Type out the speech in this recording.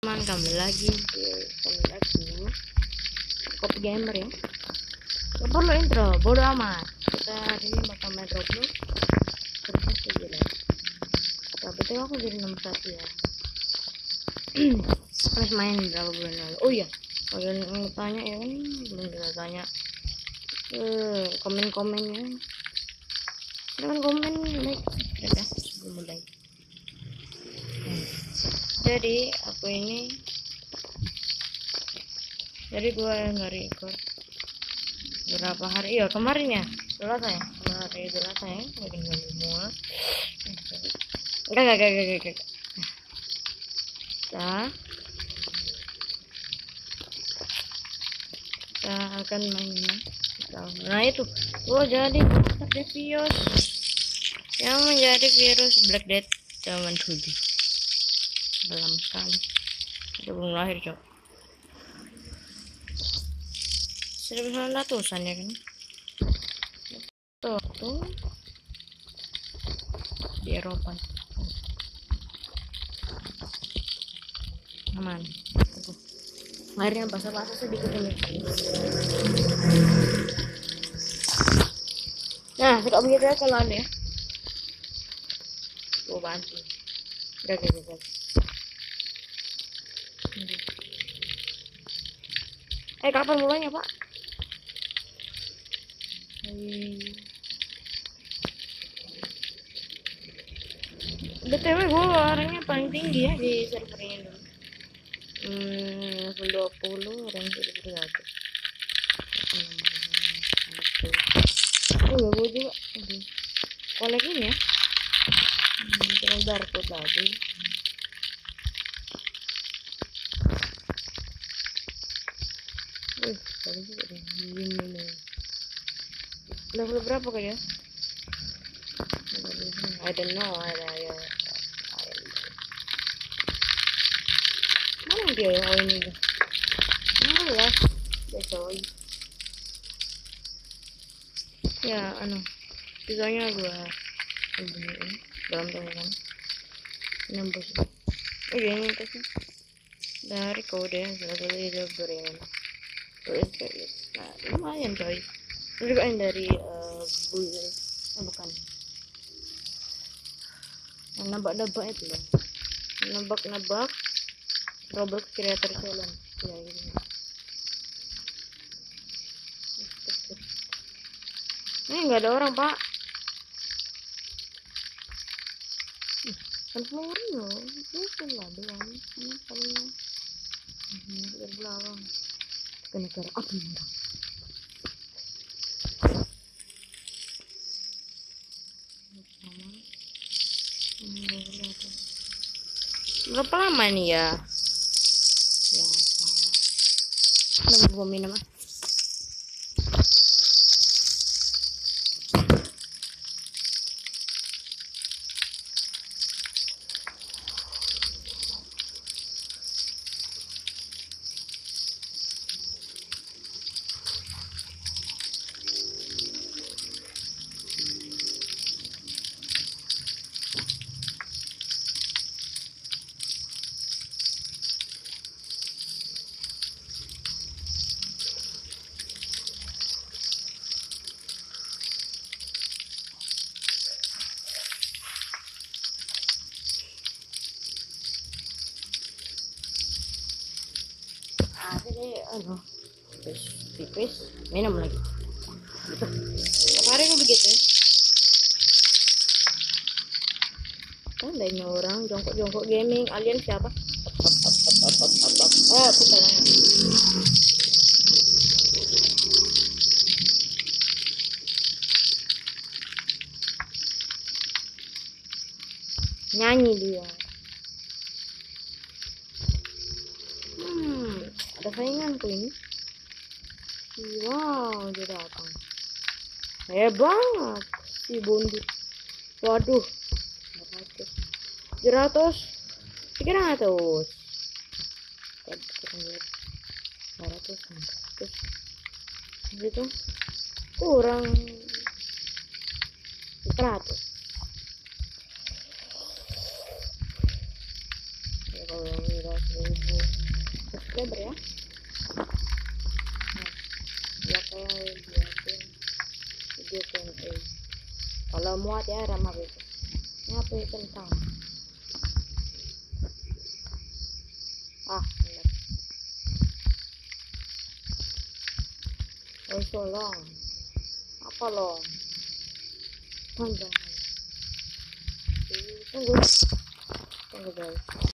Teman kembali lagi di channel Kopi Gamer ya. Gak perlu intro, bodo amat. Kita hari ini bakal main Roblox terus gila. Tapi itu aku jadi nomor 1 ya. Terus main berapa bulan lalu. Oh iya, kalian mau tanya ya kan, belum kita tanya komen-komennya. Silahkan komen, like, subscribe ya sebelum mulai. Jadi aku ini gue nggak record berapa hari ya, kemarin ya Selasa ya, mungkin nggak semua enggak kita akan main ini. Nah itu jadi Devious yang menjadi virus Black Death zaman dulu. Dalam sekali belum lahir cok 1900-an ya kan. Tuh di Eropa aman. Akhirnya basah-basah sedikit ini. Nah suka begitu ya kalau ada ya, gue bantu. Udah. Kapan mulainya pak? BTW gue orangnya paling tinggi ya di server ini dulu. 20 orang sudah bersatu. Oh gue juga kolek ini ya. Kalau barcode tadi. Tadi juga deh, ini level berapa kan ya? I don't know, mana dia ya? Oh ini deh, 16 ya coy. Ya pisaunya gua sembunyiin dalam tangan nembus. Oh iya ini tasnya dari kode salah satu youtuber ya. Nah lumayan coy. Ini juga yang dari Google, bukan yang nebak-nebak itu loh, nebak Roblox Creator Challenge ya ini. Ini nggak ada orang pak. Kan orang loh, itu lah doang. Ini palingnya dari belakang ke negara api merah. Berapa lama nih ya? Ya, gua minum ah. Jadi tipis minum lagi gitu. Setiap hari gue begitu ya. Kan banyak orang jongkok gaming. Alien siapa? Bukan nyanyi dia. Ada sainganku ini. Wow, dia datang. Hebat si Bondi. Waduh, 300 gitu kurang 100. kalau udah 1000 subscriber ya. Nah, bakal buatin video Q&A kalau muat ya, ramah itu ini apa ya, tentang bener. Oh so long, apa long panjang. Tunggu guys.